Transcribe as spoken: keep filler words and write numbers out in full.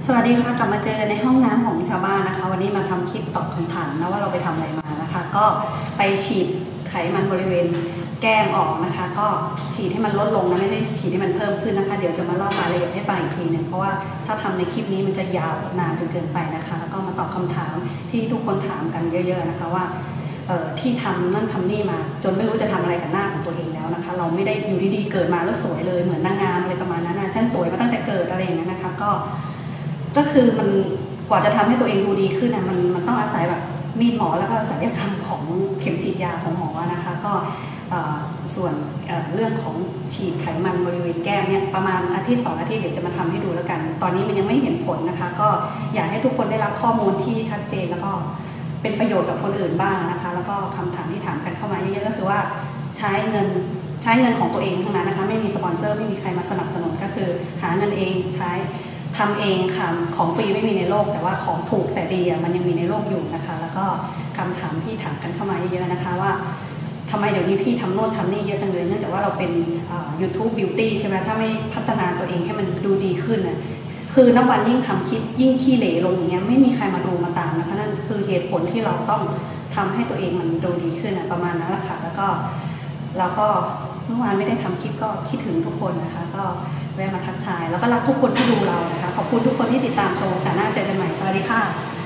สวัสดีค่ะกลับมาเจอกันในห้องน้ำของชาวบ้านนะคะวันนี้มาทำคลิปตอบคำถามนะว่าเราไปทำอะไรมานะคะก็ไปฉีดไขมันบริเวณแก้มออกนะคะก็ฉีดให้มันลดลงนะไม่ได้ฉีดให้มันเพิ่มขึ้นนะคะเดี๋ยวจะมาเล่ารายละเอียดให้ฟังอีกทีหนึ่งเพราะว่าถ้าทำในคลิปนี้มันจะยาวนานจนเกินไปนะคะแล้วก็มาตอบคำถามที่ทุกคนถามกันเยอะๆนะคะว่าที่ทำนั่นทำนี่มาจนไม่รู้จะทำอะไรกับหน้าของตัวเองแล้วนะคะเราไม่ได้อยู่ดีๆเกิดมาแล้วสวยเลยเหมือนนางงามอะไรประมาณนั้นนะฉันสวยมาตั้งแต่เกิดอะไรอย่างนี้นะคะก็ก็คือมันกว่าจะทำให้ตัวเองดูดีขึ้นนะมันมันต้องอาศัยแบบมีดหมอแล้วก็ศัลยกรรมของเข็มฉีดยาของหมอนะคะก็ส่วนเรื่องของฉีดไขมันบริเวณแก้มเนี่ยประมาณอาทิตย์สองอาทิตย์เดี๋ยวจะมาทำให้ดูแล้วกันตอนนี้มันยังไม่เห็นผลนะคะก็อยากให้ทุกคนได้รับข้อมูลที่ชัดเจนแล้วก็เป็นประโยชน์กับคนอื่นบ้างนะคะแล้วก็คำถามที่ถามกันเข้ามาเยอะๆก็คือว่าใช้เงินใช้เงินของตัวเองทั้งนั้นนะคะไม่มีสปอนเซอร์ไม่มีใครมาสนับสนุนก็คือหาเงินเองใช้ทำเองค่ะของฟรีไม่มีในโลกแต่ว่าของถูกแต่ดีมันยังมีในโลกอยู่นะคะแล้วก็คำถามที่ถามกันเข้ามาเยอะๆนะคะว่าทำไมเดี๋ยวนี้พี่ทำโน่นทำนี่เยอะจังเลยเนื่องจากว่าเราเป็น ยูทูบ Beauty ใช่ไหมถ้าไม่พัฒนาตัวเองให้มันดูดีขึ้นน่ะคือนับวันยิ่งทำคลิปยิ่งขี้เหร่ลงอย่างเงี้ยไม่มีใครมาดูมาตามนะคะนั่นคือเหตุผลที่เราต้องทำให้ตัวเองมันดูดีขึ้นประมาณนั้นแหละค่ะแล้วก็แล้วก็เมื่อวานไม่ได้ทำคลิปก็คิดถึงทุกคนนะคะก็แวะมาทักทายแล้วก็รักทุกคนที่ดูเรานะคะขอบคุณทุกคนที่ติดตามชมกันหน้าเจอกันใหม่สวัสดีค่ะ